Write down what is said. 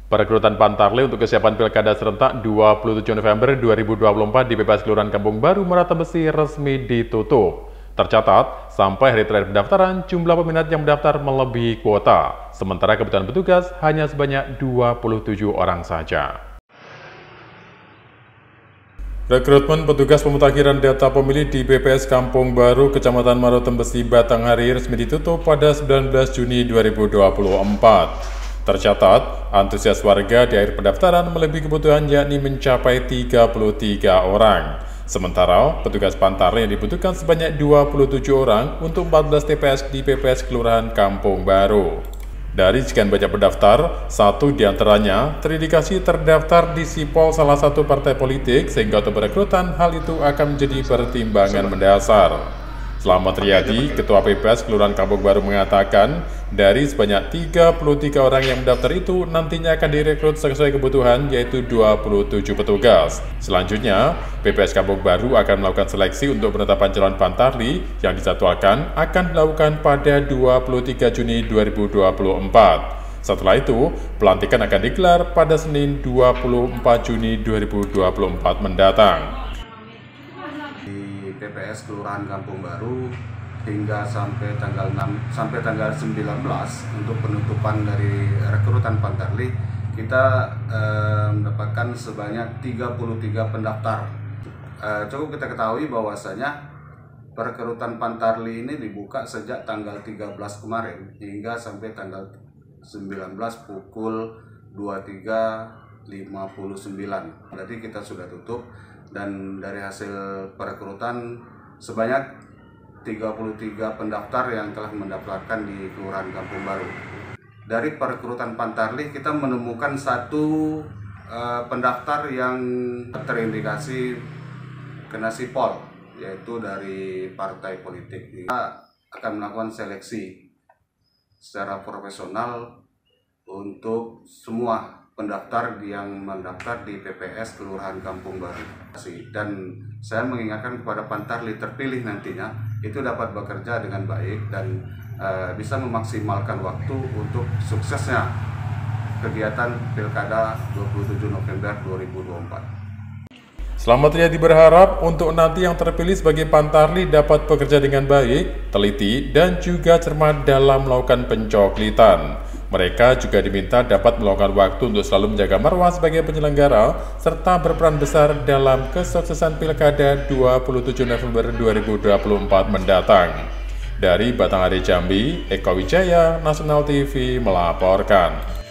Perekrutan Pantarlih untuk kesiapan Pilkada serentak 27 November 2024 di PPS Kelurahan Kampung Baru Merata Besi resmi ditutup. Tercatat, sampai hari terakhir pendaftaran, jumlah peminat yang mendaftar melebihi kuota. Sementara kebutuhan petugas hanya sebanyak 27 orang saja. Rekrutmen petugas pemutakhiran data pemilih di PPS Kampung Baru, Kecamatan Merata Besi, Batanghari resmi ditutup pada 19 Juni 2024. Tercatat, antusias warga di akhir pendaftaran melebihi kebutuhan yakni mencapai 33 orang. Sementara, petugas Pantarlih yang dibutuhkan sebanyak 27 orang untuk 14 TPS di PPS Kelurahan Kampung Baru. Dari sekian banyak pendaftar, satu diantaranya terindikasi terdaftar di sipol salah satu partai politik, sehingga untuk perekrutan hal itu akan menjadi pertimbangan mendasar. Selamat Riyadi, Ketua PPS Kelurahan Kampung Baru mengatakan, dari sebanyak 33 orang yang mendaftar itu nantinya akan direkrut sesuai kebutuhan, yaitu 27 petugas. Selanjutnya, PPS Kampung Baru akan melakukan seleksi untuk penetapan calon Pantarlih yang dijadwalkan akan dilakukan pada 23 Juni 2024. Setelah itu, pelantikan akan digelar pada Senin 24 Juni 2024 mendatang. PPS Kelurahan Kampung Baru hingga sampai tanggal 19 untuk penutupan dari rekrutan Pantarlih, kita mendapatkan sebanyak 33 pendaftar. Cukup kita ketahui bahwasanya perekrutan Pantarlih ini dibuka sejak tanggal 13 kemarin hingga sampai tanggal 19 pukul 23.59. Berarti kita sudah tutup, dan dari hasil perekrutan sebanyak 33 pendaftar yang telah mendaftarkan di Kelurahan Kampung Baru. Dari perekrutan Pantarlih kita menemukan satu pendaftar yang terindikasi kena sipol, yaitu dari partai politik. Kita akan melakukan seleksi secara profesional untuk semua pendaftar yang mendaftar di PPS Kelurahan Kampung Baru. Dan saya mengingatkan kepada Pantarlih terpilih nantinya itu dapat bekerja dengan baik dan bisa memaksimalkan waktu untuk suksesnya kegiatan Pilkada 27 November 2024. Selamat Riyadi berharap untuk nanti yang terpilih sebagai Pantarlih dapat bekerja dengan baik, teliti, dan juga cermat dalam melakukan pencoklitan. Mereka juga diminta dapat meluangkan waktu untuk selalu menjaga marwah sebagai penyelenggara, serta berperan besar dalam kesuksesan Pilkada 27 November 2024 mendatang. Dari Batanghari Jambi, Eko Wijaya, Nasional TV melaporkan.